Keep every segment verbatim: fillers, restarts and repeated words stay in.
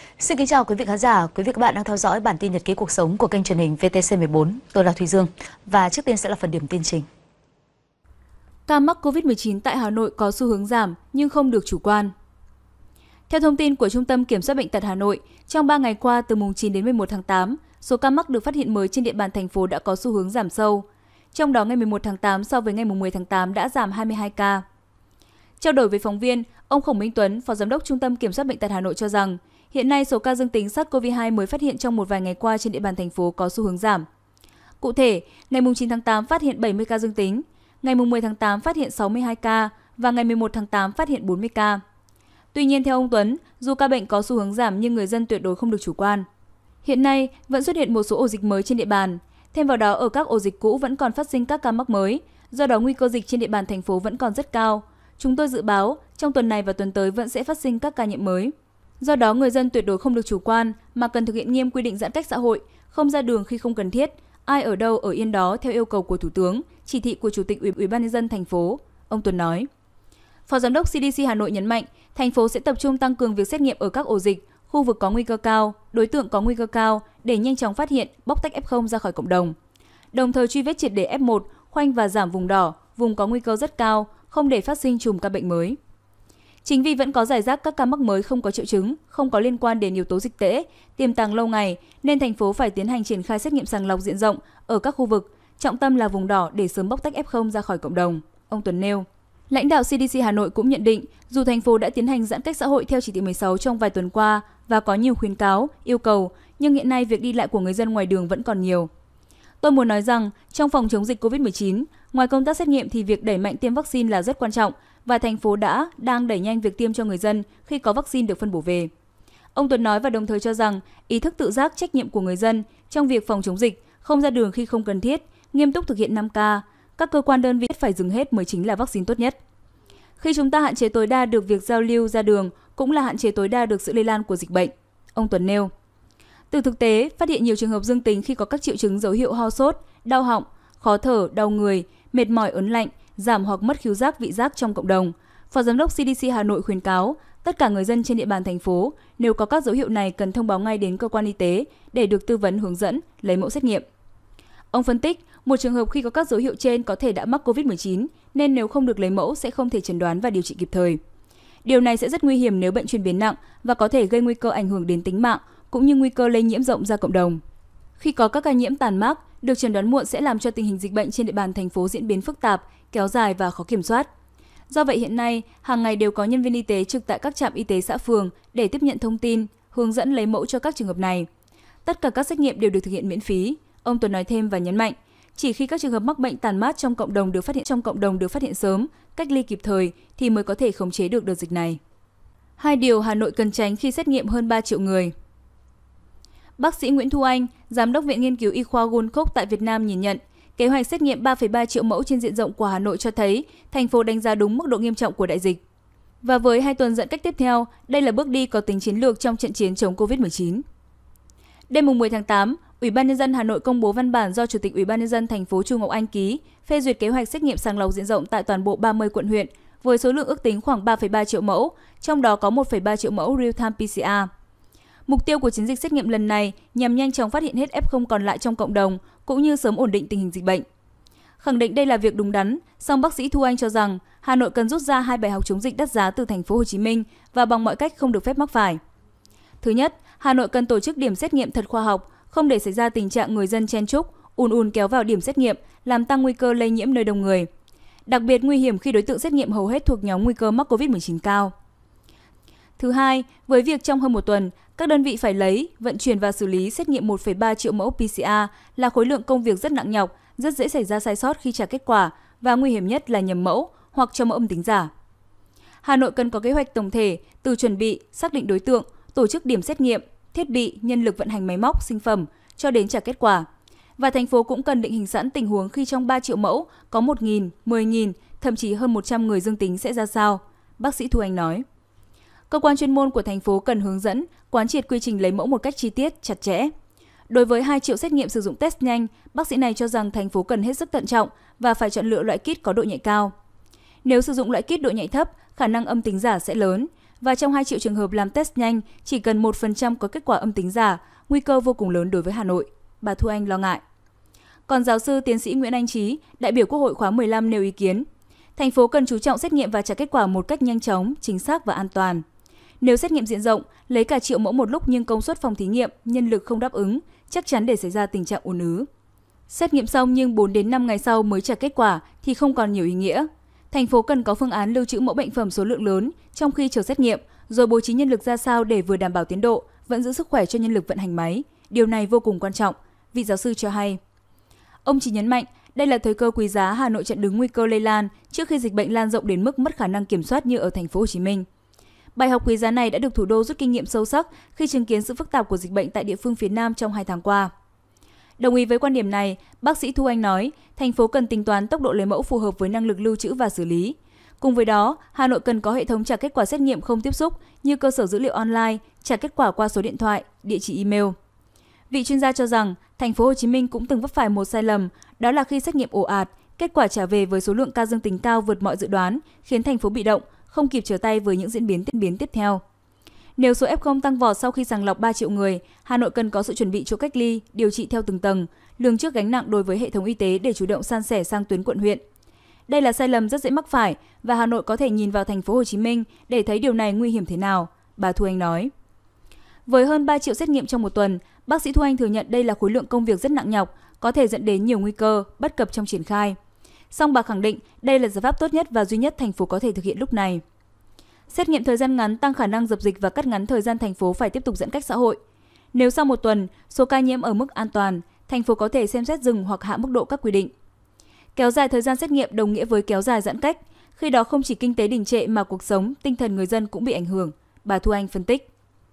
Xin kính chào quý vị khán giả, quý vị các bạn đang theo dõi bản tin nhật ký cuộc sống của kênh truyền hình vê tê xê mười bốn. Tôi là Thùy Dương và trước tiên sẽ là phần điểm tin chính. Ca mắc Covid mười chín tại Hà Nội có xu hướng giảm nhưng không được chủ quan. Theo thông tin của Trung tâm Kiểm soát Bệnh tật Hà Nội, trong ba ngày qua từ mùng chín đến mười một tháng tám, số ca mắc được phát hiện mới trên địa bàn thành phố đã có xu hướng giảm sâu. Trong đó ngày mười một tháng tám so với ngày mười tháng tám đã giảm hai mươi hai ca. Trao đổi với phóng viên, ông Khổng Minh Tuấn, Phó Giám đốc Trung tâm Kiểm soát Bệnh tật Hà Nội cho rằng, hiện nay số ca dương tính SARS-xê o vê hai mới phát hiện trong một vài ngày qua trên địa bàn thành phố có xu hướng giảm. Cụ thể, ngày mùng chín tháng tám phát hiện bảy mươi ca dương tính, ngày mùng mười tháng tám phát hiện sáu mươi hai ca và ngày mười một tháng tám phát hiện bốn mươi ca. Tuy nhiên theo ông Tuấn, dù ca bệnh có xu hướng giảm nhưng người dân tuyệt đối không được chủ quan. Hiện nay vẫn xuất hiện một số ổ dịch mới trên địa bàn. Thêm vào đó ở các ổ dịch cũ vẫn còn phát sinh các ca mắc mới, do đó nguy cơ dịch trên địa bàn thành phố vẫn còn rất cao. Chúng tôi dự báo trong tuần này và tuần tới vẫn sẽ phát sinh các ca nhiễm mới. Do đó người dân tuyệt đối không được chủ quan mà cần thực hiện nghiêm quy định giãn cách xã hội, không ra đường khi không cần thiết, ai ở đâu ở yên đó theo yêu cầu của Thủ tướng, chỉ thị của Chủ tịch Ủy ban nhân dân thành phố, ông Tuấn nói. Phó Giám đốc xê đê xê Hà Nội nhấn mạnh, thành phố sẽ tập trung tăng cường việc xét nghiệm ở các ổ dịch, khu vực có nguy cơ cao, đối tượng có nguy cơ cao để nhanh chóng phát hiện, bóc tách ép không ra khỏi cộng đồng. Đồng thời truy vết triệt để ép một, khoanh và giảm vùng đỏ, vùng có nguy cơ rất cao, không để phát sinh chùm ca bệnh mới. Chính vì vẫn có rải rác các ca mắc mới không có triệu chứng, không có liên quan đến yếu tố dịch tễ, tiềm tàng lâu ngày, nên thành phố phải tiến hành triển khai xét nghiệm sàng lọc diện rộng ở các khu vực, trọng tâm là vùng đỏ để sớm bóc tách ép không ra khỏi cộng đồng, ông Tuấn nêu. Lãnh đạo xê đê xê Hà Nội cũng nhận định, dù thành phố đã tiến hành giãn cách xã hội theo chỉ thị mười sáu trong vài tuần qua và có nhiều khuyến cáo, yêu cầu, nhưng hiện nay việc đi lại của người dân ngoài đường vẫn còn nhiều. Tôi muốn nói rằng, trong phòng chống dịch Covid mười chín, ngoài công tác xét nghiệm thì việc đẩy mạnh tiêm vaccine là rất quan trọng và thành phố đã, đang đẩy nhanh việc tiêm cho người dân khi có vaccine được phân bổ về. Ông Tuấn nói và đồng thời cho rằng, ý thức tự giác trách nhiệm của người dân trong việc phòng chống dịch, không ra đường khi không cần thiết, nghiêm túc thực hiện năm K, các cơ quan đơn vị phải dừng hết mới chính là vaccine tốt nhất. Khi chúng ta hạn chế tối đa được việc giao lưu ra đường, cũng là hạn chế tối đa được sự lây lan của dịch bệnh, ông Tuấn nêu. Từ thực tế, phát hiện nhiều trường hợp dương tính khi có các triệu chứng dấu hiệu ho sốt, đau họng, khó thở, đau người, mệt mỏi ớn lạnh, giảm hoặc mất khứu giác vị giác trong cộng đồng. Phó Giám đốc xê đê xê Hà Nội khuyến cáo tất cả người dân trên địa bàn thành phố nếu có các dấu hiệu này cần thông báo ngay đến cơ quan y tế để được tư vấn hướng dẫn, lấy mẫu xét nghiệm. Ông phân tích, một trường hợp khi có các dấu hiệu trên có thể đã mắc Covid mười chín nên nếu không được lấy mẫu sẽ không thể chẩn đoán và điều trị kịp thời. Điều này sẽ rất nguy hiểm nếu bệnh chuyển biến nặng và có thể gây nguy cơ ảnh hưởng đến tính mạng cũng như nguy cơ lây nhiễm rộng ra cộng đồng. Khi có các ca nhiễm tàn mác, được chẩn đoán muộn sẽ làm cho tình hình dịch bệnh trên địa bàn thành phố diễn biến phức tạp, kéo dài và khó kiểm soát. Do vậy hiện nay, hàng ngày đều có nhân viên y tế trực tại các trạm y tế xã phường để tiếp nhận thông tin, hướng dẫn lấy mẫu cho các trường hợp này. Tất cả các xét nghiệm đều được thực hiện miễn phí, ông Tuấn nói thêm và nhấn mạnh, chỉ khi các trường hợp mắc bệnh tàn mát trong cộng đồng được phát hiện trong cộng đồng được phát hiện sớm, cách ly kịp thời thì mới có thể khống chế được đợt dịch này. Hai điều Hà Nội cần tránh khi xét nghiệm hơn ba triệu người. Bác sĩ Nguyễn Thu Anh, Giám đốc Viện Nghiên cứu Y khoa Gold Coast tại Việt Nam nhìn nhận, kế hoạch xét nghiệm ba phẩy ba triệu mẫu trên diện rộng của Hà Nội cho thấy thành phố đánh giá đúng mức độ nghiêm trọng của đại dịch. Và với hai tuần giãn cách tiếp theo, đây là bước đi có tính chiến lược trong trận chiến chống Covid mười chín. Đêm mùng mười tháng tám, Ủy ban nhân dân Hà Nội công bố văn bản do Chủ tịch Ủy ban nhân dân thành phố Chu Ngọc Anh ký, phê duyệt kế hoạch xét nghiệm sàng lọc diện rộng tại toàn bộ ba mươi quận huyện với số lượng ước tính khoảng ba phẩy ba triệu mẫu, trong đó có một phẩy ba triệu mẫu real-time pê xê rờ. Mục tiêu của chiến dịch xét nghiệm lần này nhằm nhanh chóng phát hiện hết ép không còn lại trong cộng đồng cũng như sớm ổn định tình hình dịch bệnh. Khẳng định đây là việc đúng đắn, song bác sĩ Thu Anh cho rằng Hà Nội cần rút ra hai bài học chống dịch đắt giá từ thành phố Hồ Chí Minh và bằng mọi cách không được phép mắc phải. Thứ nhất, Hà Nội cần tổ chức điểm xét nghiệm thật khoa học, không để xảy ra tình trạng người dân chen chúc, ùn ùn kéo vào điểm xét nghiệm, làm tăng nguy cơ lây nhiễm nơi đông người. Đặc biệt nguy hiểm khi đối tượng xét nghiệm hầu hết thuộc nhóm nguy cơ mắc Covid mười chín cao. Thứ hai, với việc trong hơn một tuần, các đơn vị phải lấy, vận chuyển và xử lý xét nghiệm một phẩy ba triệu mẫu pê xê rờ là khối lượng công việc rất nặng nhọc, rất dễ xảy ra sai sót khi trả kết quả và nguy hiểm nhất là nhầm mẫu hoặc cho mẫu âm tính giả. Hà Nội cần có kế hoạch tổng thể từ chuẩn bị, xác định đối tượng, tổ chức điểm xét nghiệm, thiết bị, nhân lực vận hành máy móc, sinh phẩm cho đến trả kết quả. Và thành phố cũng cần định hình sẵn tình huống khi trong ba triệu mẫu có một nghìn, mười nghìn, thậm chí hơn một trăm người dương tính sẽ ra sao, bác sĩ Thu Anh nói. Cơ quan chuyên môn của thành phố cần hướng dẫn, quán triệt quy trình lấy mẫu một cách chi tiết, chặt chẽ. Đối với hai triệu xét nghiệm sử dụng test nhanh, bác sĩ này cho rằng thành phố cần hết sức thận trọng và phải chọn lựa loại kit có độ nhạy cao. Nếu sử dụng loại kit độ nhạy thấp, khả năng âm tính giả sẽ lớn. và trong hai triệu trường hợp làm test nhanh, chỉ cần một phần trăm có kết quả âm tính giả, nguy cơ vô cùng lớn đối với Hà Nội. Bà Thu Anh lo ngại. Còn giáo sư tiến sĩ Nguyễn Anh Trí, đại biểu Quốc hội khóa mười lăm nêu ý kiến, thành phố cần chú trọng xét nghiệm và trả kết quả một cách nhanh chóng, chính xác và an toàn. Nếu xét nghiệm diện rộng, lấy cả triệu mẫu một lúc nhưng công suất phòng thí nghiệm, nhân lực không đáp ứng, chắc chắn để xảy ra tình trạng ùn ứ. Xét nghiệm xong nhưng bốn đến năm ngày sau mới trả kết quả thì không còn nhiều ý nghĩa. Thành phố cần có phương án lưu trữ mẫu bệnh phẩm số lượng lớn trong khi chờ xét nghiệm, rồi bố trí nhân lực ra sao để vừa đảm bảo tiến độ, vẫn giữ sức khỏe cho nhân lực vận hành máy. Điều này vô cùng quan trọng, vị giáo sư cho hay. Ông chỉ nhấn mạnh, đây là thời cơ quý giá Hà Nội chặn đứng nguy cơ lây lan trước khi dịch bệnh lan rộng đến mức mất khả năng kiểm soát như ở thành phố Hồ Chí Minh. Bài học quý giá này đã được thủ đô rút kinh nghiệm sâu sắc khi chứng kiến sự phức tạp của dịch bệnh tại địa phương phía Nam trong hai tháng qua. Đồng ý với quan điểm này, bác sĩ Thu Anh nói, thành phố cần tính toán tốc độ lấy mẫu phù hợp với năng lực lưu trữ và xử lý. Cùng với đó, Hà Nội cần có hệ thống trả kết quả xét nghiệm không tiếp xúc như cơ sở dữ liệu online, trả kết quả qua số điện thoại, địa chỉ email. Vị chuyên gia cho rằng, thành phố Hồ Chí Minh cũng từng vấp phải một sai lầm, đó là khi xét nghiệm ồ ạt, kết quả trả về với số lượng ca dương tính cao vượt mọi dự đoán, khiến thành phố bị động, không kịp trở tay với những diễn biến diễn biến tiếp theo. Nếu số ép không tăng vọt sau khi sàng lọc ba triệu người, Hà Nội cần có sự chuẩn bị chỗ cách ly, điều trị theo từng tầng, lường trước gánh nặng đối với hệ thống y tế để chủ động san sẻ sang tuyến quận huyện. Đây là sai lầm rất dễ mắc phải và Hà Nội có thể nhìn vào thành phố Hồ Chí Minh để thấy điều này nguy hiểm thế nào, bà Thu Anh nói. Với hơn ba triệu xét nghiệm trong một tuần, bác sĩ Thu Anh thừa nhận đây là khối lượng công việc rất nặng nhọc, có thể dẫn đến nhiều nguy cơ, bất cập trong triển khai. Song bà khẳng định đây là giải pháp tốt nhất và duy nhất thành phố có thể thực hiện lúc này. Xét nghiệm thời gian ngắn tăng khả năng dập dịch và cắt ngắn thời gian thành phố phải tiếp tục giãn cách xã hội. Nếu sau một tuần, số ca nhiễm ở mức an toàn, thành phố có thể xem xét dừng hoặc hạ mức độ các quy định. Kéo dài thời gian xét nghiệm đồng nghĩa với kéo dài giãn cách, khi đó không chỉ kinh tế đình trệ mà cuộc sống, tinh thần người dân cũng bị ảnh hưởng, bà Thu Anh phân tích.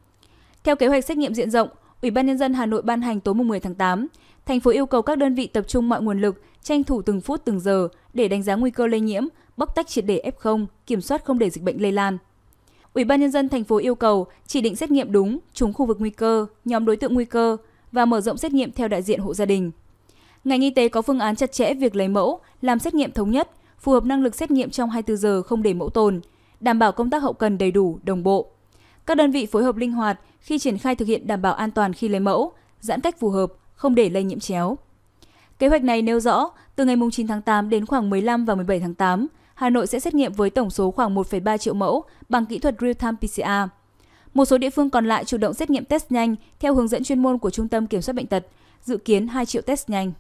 Theo kế hoạch xét nghiệm diện rộng, Ủy ban Nhân dân Hà Nội ban hành tối mười tháng tám, thành phố yêu cầu các đơn vị tập trung mọi nguồn lực, tranh thủ từng phút từng giờ để đánh giá nguy cơ lây nhiễm, bóc tách triệt để ép không, kiểm soát không để dịch bệnh lây lan. Ủy ban Nhân dân thành phố yêu cầu chỉ định xét nghiệm đúng, trúng khu vực nguy cơ, nhóm đối tượng nguy cơ và mở rộng xét nghiệm theo đại diện hộ gia đình. Ngành y tế có phương án chặt chẽ việc lấy mẫu, làm xét nghiệm thống nhất, phù hợp năng lực xét nghiệm trong hai mươi tư giờ không để mẫu tồn, đảm bảo công tác hậu cần đầy đủ, đồng bộ. Các đơn vị phối hợp linh hoạt khi triển khai thực hiện đảm bảo an toàn khi lấy mẫu, giãn cách phù hợp, không để lây nhiễm chéo. Kế hoạch này nêu rõ, từ ngày chín tháng tám đến khoảng mười lăm và mười bảy tháng tám, Hà Nội sẽ xét nghiệm với tổng số khoảng một phẩy ba triệu mẫu bằng kỹ thuật real-time pê xê rờ. Một số địa phương còn lại chủ động xét nghiệm test nhanh theo hướng dẫn chuyên môn của Trung tâm Kiểm soát Bệnh tật, dự kiến hai triệu test nhanh.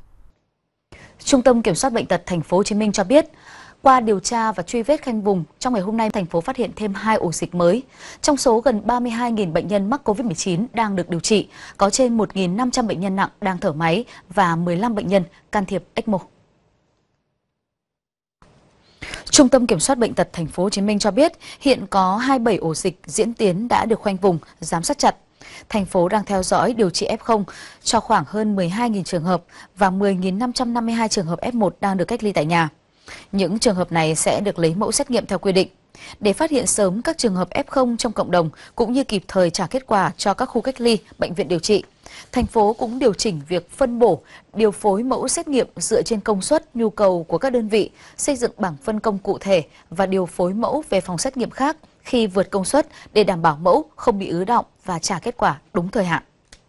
Trung tâm Kiểm soát Bệnh tật Thành phố Hồ Chí Minh cho biết, qua điều tra và truy vết khoanh vùng, trong ngày hôm nay thành phố phát hiện thêm hai ổ dịch mới. Trong số gần ba mươi hai nghìn bệnh nhân mắc Covid mười chín đang được điều trị, có trên một nghìn năm trăm bệnh nhân nặng đang thở máy và mười lăm bệnh nhân can thiệp ếch mô. Trung tâm Kiểm soát Bệnh tật Thành phố Hồ Chí Minh cho biết hiện có hai mươi bảy ổ dịch diễn tiến đã được khoanh vùng, giám sát chặt. Thành phố đang theo dõi điều trị ép không cho khoảng hơn mười hai nghìn trường hợp và mười nghìn năm trăm năm mươi hai trường hợp ép một đang được cách ly tại nhà. Những trường hợp này sẽ được lấy mẫu xét nghiệm theo quy định. Để phát hiện sớm các trường hợp ép không trong cộng đồng cũng như kịp thời trả kết quả cho các khu cách ly, bệnh viện điều trị, thành phố cũng điều chỉnh việc phân bổ, điều phối mẫu xét nghiệm dựa trên công suất, nhu cầu của các đơn vị, xây dựng bảng phân công cụ thể và điều phối mẫu về phòng xét nghiệm khác khi vượt công suất để đảm bảo mẫu không bị ứ đọng và trả kết quả đúng thời hạn.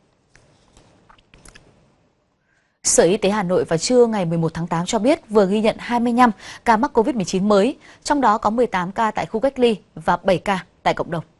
Sở Y tế Hà Nội vào trưa ngày mười một tháng tám cho biết vừa ghi nhận hai mươi lăm ca mắc Covid mười chín mới, trong đó có mười tám ca tại khu cách ly và bảy ca tại cộng đồng.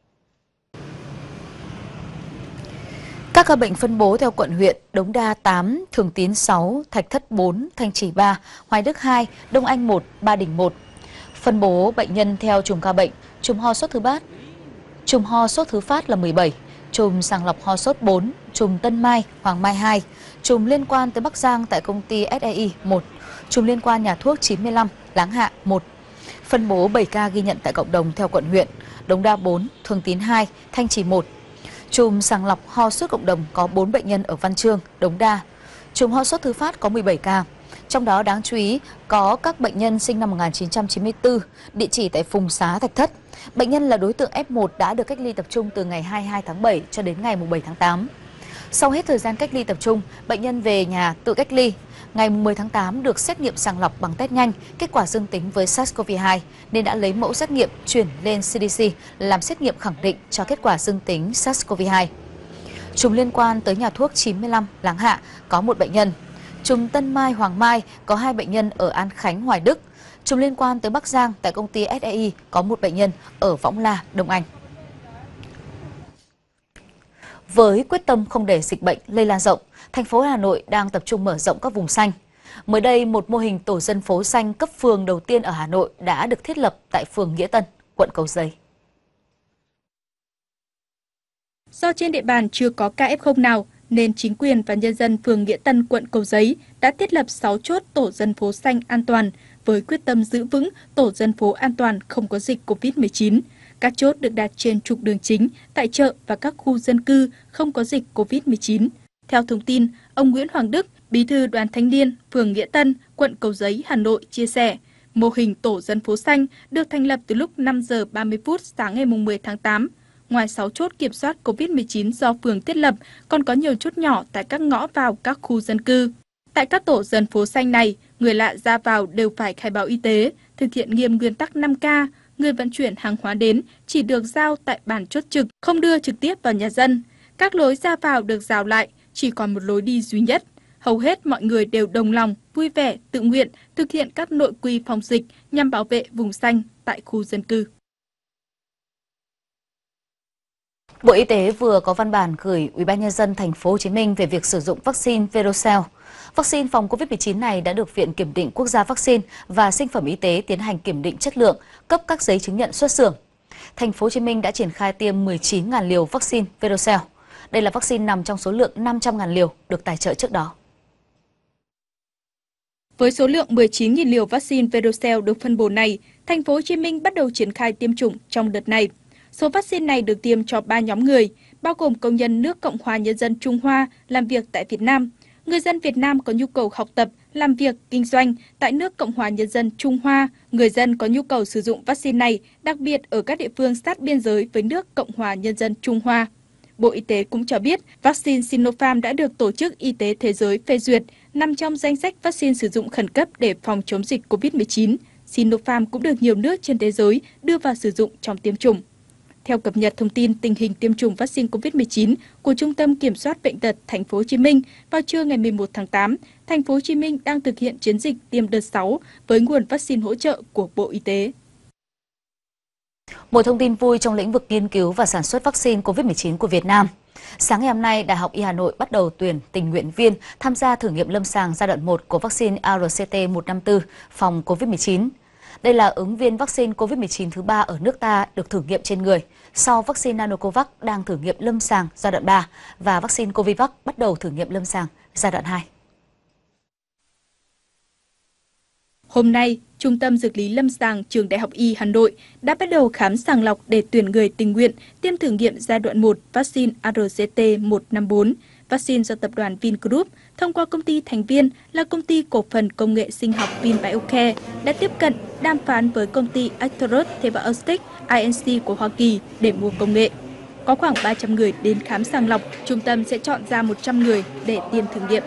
Các ca bệnh phân bố theo quận huyện: Đống Đa tám, Thường Tín sáu, Thạch Thất bốn, Thanh Trì ba, Hoài Đức hai, Đông Anh một, Ba Đình một. Phân bố bệnh nhân theo chùm ca bệnh: chùm ho sốt thứ phát, chùm ho sốt thứ phát là mười bảy, chùm sàng lọc ho sốt bốn, chùm Tân Mai, Hoàng Mai hai, chùm liên quan tới Bắc Giang tại công ty ét e i một, chùm liên quan nhà thuốc chín mươi lăm, Láng Hạ một. Phân bố bảy ca ghi nhận tại cộng đồng theo quận huyện: Đống Đa bốn, Thường Tín hai, Thanh Trì một. Chùm sàng lọc ho sốt cộng đồng có bốn bệnh nhân ở Văn Chương, Đống Đa. Chùm ho sốt thứ phát có mười bảy ca. Trong đó đáng chú ý có các bệnh nhân sinh năm một nghìn chín trăm chín mươi tư, địa chỉ tại Phùng Xá, Thạch Thất. Bệnh nhân là đối tượng ép một đã được cách ly tập trung từ ngày hai mươi hai tháng bảy cho đến ngày bảy tháng tám. Sau hết thời gian cách ly tập trung, bệnh nhân về nhà tự cách ly. Ngày mười tháng tám được xét nghiệm sàng lọc bằng test nhanh, kết quả dương tính với SARS-xê o vê hai nên đã lấy mẫu xét nghiệm chuyển lên xê đê xê làm xét nghiệm khẳng định cho kết quả dương tính SARS-xê o vê hai. Chùm liên quan tới nhà thuốc chín mươi lăm Láng Hạ có một bệnh nhân. Chùm Tân Mai Hoàng Mai có hai bệnh nhân ở An Khánh Hoài Đức. Chùm liên quan tới Bắc Giang tại công ty ét e i có một bệnh nhân ở Võng La, Đông Anh. Với quyết tâm không để dịch bệnh lây lan rộng, thành phố Hà Nội đang tập trung mở rộng các vùng xanh. Mới đây, một mô hình tổ dân phố xanh cấp phường đầu tiên ở Hà Nội đã được thiết lập tại phường Nghĩa Tân, quận Cầu Giấy. Do trên địa bàn chưa có ca ép không nào, nên chính quyền và nhân dân phường Nghĩa Tân, quận Cầu Giấy đã thiết lập sáu chốt tổ dân phố xanh an toàn với quyết tâm giữ vững tổ dân phố an toàn không có dịch Covid mười chín. Các chốt được đặt trên trục đường chính, tại chợ và các khu dân cư không có dịch Covid mười chín. Theo thông tin, ông Nguyễn Hoàng Đức, Bí thư Đoàn Thanh niên phường Nghĩa Tân, quận Cầu Giấy, Hà Nội chia sẻ, mô hình tổ dân phố xanh được thành lập từ lúc năm giờ ba mươi phút sáng ngày mười tháng tám. Ngoài sáu chốt kiểm soát Covid mười chín do phường thiết lập, còn có nhiều chốt nhỏ tại các ngõ vào các khu dân cư. Tại các tổ dân phố xanh này, người lạ ra vào đều phải khai báo y tế, thực hiện nghiêm nguyên tắc năm K, người vận chuyển hàng hóa đến chỉ được giao tại bàn chốt trực, không đưa trực tiếp vào nhà dân. Các lối ra vào được rào lại, chỉ còn một lối đi duy nhất. Hầu hết mọi người đều đồng lòng, vui vẻ, tự nguyện thực hiện các nội quy phòng dịch nhằm bảo vệ vùng xanh tại khu dân cư. Bộ Y tế vừa có văn bản gửi Ủy ban nhân dân thành phố Hồ Chí Minh về việc sử dụng vaccine Verocell. Vaccine phòng Covid mười chín này đã được Viện Kiểm định Quốc gia Vaccine và Sinh phẩm Y tế tiến hành kiểm định chất lượng, cấp các giấy chứng nhận xuất xưởng. Thành phố Hồ Chí Minh đã triển khai tiêm mười chín nghìn liều vaccine Verocell. Đây là vaccine nằm trong số lượng năm trăm nghìn liều được tài trợ trước đó. Với số lượng mười chín nghìn liều vaccine Verocell được phân bổ này, Thành phố Hồ Chí Minh bắt đầu triển khai tiêm chủng trong đợt này. Số vaccine này được tiêm cho ba nhóm người, bao gồm công nhân nước Cộng hòa Nhân dân Trung Hoa làm việc tại Việt Nam, người dân Việt Nam có nhu cầu học tập, làm việc, kinh doanh tại nước Cộng hòa Nhân dân Trung Hoa, người dân có nhu cầu sử dụng vaccine này, đặc biệt ở các địa phương sát biên giới với nước Cộng hòa Nhân dân Trung Hoa. Bộ Y tế cũng cho biết, vaccine Sinopharm đã được Tổ chức Y tế Thế giới phê duyệt, nằm trong danh sách vaccine sử dụng khẩn cấp để phòng chống dịch Covid mười chín. Sinopharm cũng được nhiều nước trên thế giới đưa vào sử dụng trong tiêm chủng. Theo cập nhật thông tin tình hình tiêm chủng vaccine Covid mười chín của Trung tâm Kiểm soát Bệnh tật Thành phố Hồ Chí Minh, vào trưa ngày mười một tháng tám, Thành phố Hồ Chí Minh đang thực hiện chiến dịch tiêm đợt sáu với nguồn vaccine hỗ trợ của Bộ Y tế. Một thông tin vui trong lĩnh vực nghiên cứu và sản xuất vaccine Covid mười chín của Việt Nam. Sáng ngày hôm nay, Đại học Y Hà Nội bắt đầu tuyển tình nguyện viên tham gia thử nghiệm lâm sàng giai đoạn một của vaccine A R C T một năm tư phòng Covid mười chín. Đây là ứng viên vaccine Covid mười chín thứ ba ở nước ta được thử nghiệm trên người, sau vaccine Nanocovax đang thử nghiệm lâm sàng giai đoạn ba và vaccine Covivac bắt đầu thử nghiệm lâm sàng giai đoạn hai. Hôm nay, Trung tâm Dược lý Lâm sàng Trường Đại học Y Hà Nội đã bắt đầu khám sàng lọc để tuyển người tình nguyện tiêm thử nghiệm giai đoạn một vaccine A R C T một năm tư, vaccine do tập đoàn Vingroup thông qua công ty thành viên là công ty cổ phần công nghệ sinh học VinBioCare đã tiếp cận đàm phán với công ty Actaros Therapeutics I N C của Hoa Kỳ để mua công nghệ. Có khoảng ba trăm người đến khám sàng lọc, trung tâm sẽ chọn ra một trăm người để tiêm thử nghiệm.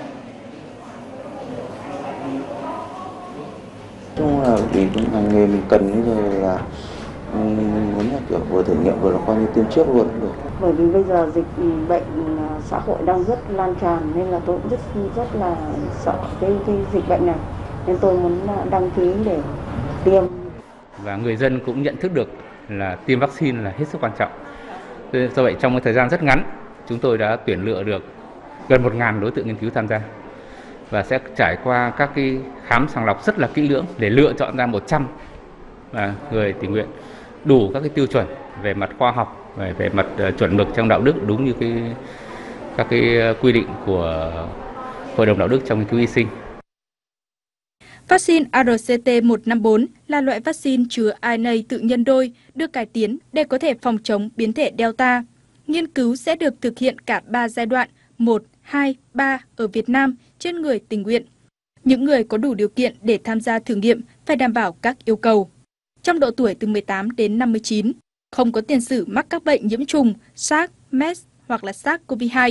Chung là vì ngành nghề mình cần bây giờ là mình muốn là kiểu vừa thử nghiệm vừa là coi như tiêm trước luôn được. Bởi vì bây giờ dịch bệnh xã hội đang rất lan tràn nên là tôi cũng rất rất là sợ cái, cái dịch bệnh này, nên tôi muốn đăng ký để tiêm. Và người dân cũng nhận thức được là tiêm vaccine là hết sức quan trọng. Do vậy trong một thời gian rất ngắn, chúng tôi đã tuyển lựa được gần một nghìn đối tượng nghiên cứu tham gia và sẽ trải qua các cái khám sàng lọc rất là kỹ lưỡng để lựa chọn ra một trăm người tình nguyện đủ các cái tiêu chuẩn về mặt khoa học, về về mặt chuẩn mực trong đạo đức, đúng như cái các cái quy định của Hội đồng đạo đức trong nghiên cứu y sinh. Vaccine A R C T một năm tư là loại vaccine chứa R N A tự nhân đôi được cải tiến để có thể phòng chống biến thể Delta. Nghiên cứu sẽ được thực hiện cả ba giai đoạn một, hai, ba ở Việt Nam trên người tình nguyện. Những người có đủ điều kiện để tham gia thử nghiệm phải đảm bảo các yêu cầu. Trong độ tuổi từ mười tám đến năm mươi chín, không có tiền sử mắc các bệnh nhiễm trùng, SARS, MERS hoặc là SARS-xê o vê hai.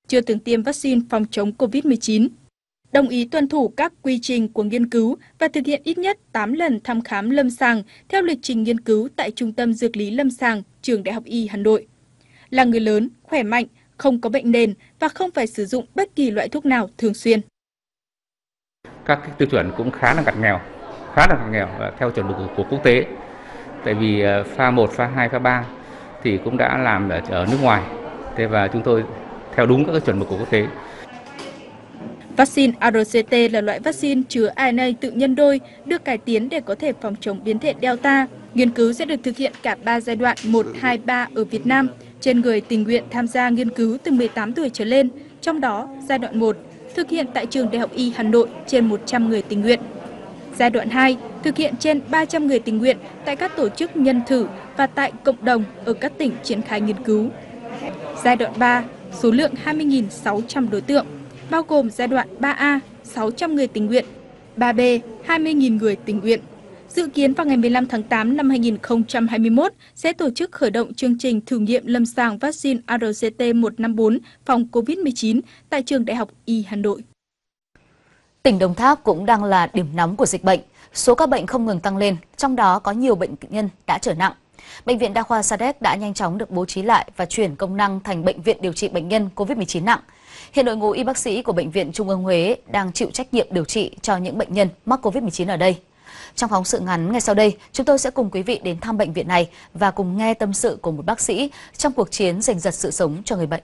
chưa từng tiêm vaccine phòng chống Covid mười chín. Đồng ý tuân thủ các quy trình của nghiên cứu và thực hiện ít nhất tám lần thăm khám lâm sàng theo lịch trình nghiên cứu tại Trung tâm Dược lý Lâm sàng, Trường Đại học Y Hà Nội. Là người lớn, khỏe mạnh, không có bệnh nền và không phải sử dụng bất kỳ loại thuốc nào thường xuyên. Các cái tiêu chuẩn cũng khá là ngặt nghèo, khá là ngặt nghèo và theo chuẩn mực của, của quốc tế. Tại vì pha một, pha hai, pha ba thì cũng đã làm ở, ở nước ngoài. Thế và chúng tôi theo đúng các cái chuẩn mực của quốc tế. Vaccine a rờ xê tê là loại vaccine chứa a en a tự nhân đôi, được cải tiến để có thể phòng chống biến thể Delta. Nghiên cứu sẽ được thực hiện cả ba giai đoạn một, hai, ba ở Việt Nam, trên người tình nguyện tham gia nghiên cứu từ mười tám tuổi trở lên. Trong đó, giai đoạn một thực hiện tại Trường Đại học Y Hà Nội trên một trăm người tình nguyện. Giai đoạn hai thực hiện trên ba trăm người tình nguyện tại các tổ chức nhân thử và tại cộng đồng ở các tỉnh triển khai nghiên cứu. Giai đoạn ba, số lượng hai mươi nghìn sáu trăm đối tượng, bao gồm giai đoạn ba A, sáu trăm người tình nguyện, ba B, hai mươi nghìn người tình nguyện. Dự kiến vào ngày mười lăm tháng tám năm hai nghìn không trăm hai mươi mốt sẽ tổ chức khởi động chương trình thử nghiệm lâm sàng vaccine a rờ xê tê một năm bốn phòng Covid mười chín tại Trường Đại học Y Hà Nội. Tỉnh Đồng Tháp cũng đang là điểm nóng của dịch bệnh. Số ca bệnh không ngừng tăng lên, trong đó có nhiều bệnh nhân đã trở nặng. Bệnh viện Đa khoa Sa Đéc đã nhanh chóng được bố trí lại và chuyển công năng thành bệnh viện điều trị bệnh nhân Covid mười chín nặng. Hiện đội ngũ y bác sĩ của Bệnh viện Trung ương Huế đang chịu trách nhiệm điều trị cho những bệnh nhân mắc Covid mười chín ở đây. Trong phóng sự ngắn ngay sau đây, chúng tôi sẽ cùng quý vị đến thăm bệnh viện này và cùng nghe tâm sự của một bác sĩ trong cuộc chiến giành giật sự sống cho người bệnh.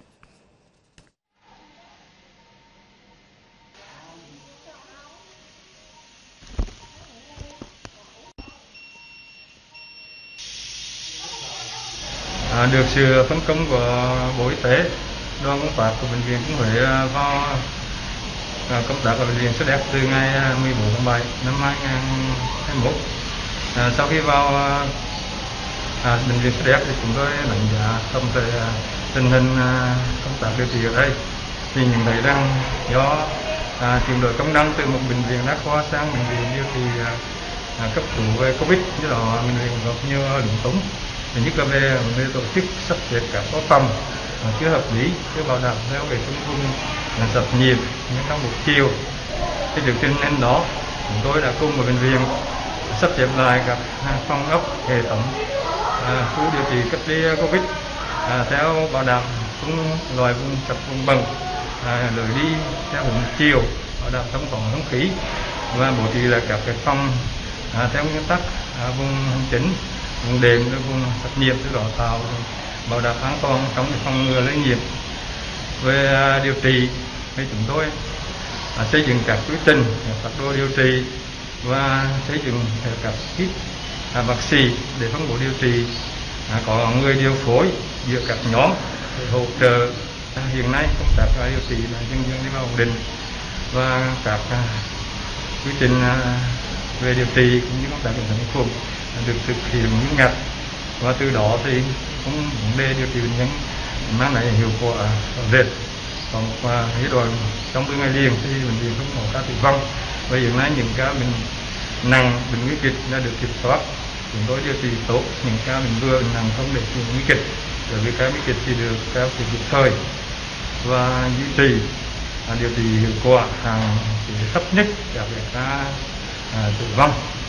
À, được sự phân công của Bộ Y tế, đoàn công tác của Bệnh viện Trung ương Huế vào à, công tác ở Bệnh viện Sa Đéc từ ngày mười bốn tháng bảy năm hai nghìn không trăm hai mươi mốt. À, sau khi vào à, Bệnh viện Sa Đéc thì chúng tôi đánh giá tổng thể tình hình à, công tác điều trị ở đây thì nhận thấy rằng do à, chuyển đổi công năng từ một bệnh viện đa khoa sang bệnh viện điều trị à, cấp cứu về Covid, do đó bệnh viện gặp nhiều lúng túng. Thứ nhất là về về tổ chức sắp xếp các phó phòng chưa hợp lý, chưa bảo đảm theo về phân vùng sập nhịp như trong một chiều. Thì được tin nên đó, chúng tôi đã cùng với bệnh viện sắp xếp lại các phòng ốc hệ thống à, khu điều trị cách ly Covid à, theo bảo đảm cũng loại vùng sập vùng bằng à, lối đi theo hướng chiều, bảo đảm thông thoáng không khí và bố trí lại các cái phòng à, theo nguyên tắc à, vùng chính, vùng đệm, vùng sạch nhiễm, từ đó tạo bảo đảm an toàn trong phòng ngừa lây nhiễm. Về à, điều trị thì chúng tôi à, xây dựng các quy trình, các đồ điều trị và xây dựng các kit à, bác sĩ để phân bổ điều trị, à, có người điều phối giữa các nhóm để hỗ trợ. À, hiện nay công tác à, điều trị là dần dần đi vào ổn định và các à, quy trình à, về điều trị cũng như công tác kiểm soát nhiễm khuẩn được thực hiện nghiêm ngặt, và từ đó thì cũng vấn đề điều trị bệnh nhân mang lại hiệu quả rõ rệt. Còn và giai đoạn trong bốn ngày liền thì bệnh viện không có ca tử vong, và hiện nay những ca bệnh nặng, bệnh nguy kịch đã được kiểm soát. Chúng tôi điều trị tốt những ca bệnh vừa, bệnh nặng không để bệnh nguy kịch, bởi vì ca nguy kịch thì được can thiệp kịp thời và duy trì điều trị hiệu quả, hạn chế thấp nhất các ca tử vong.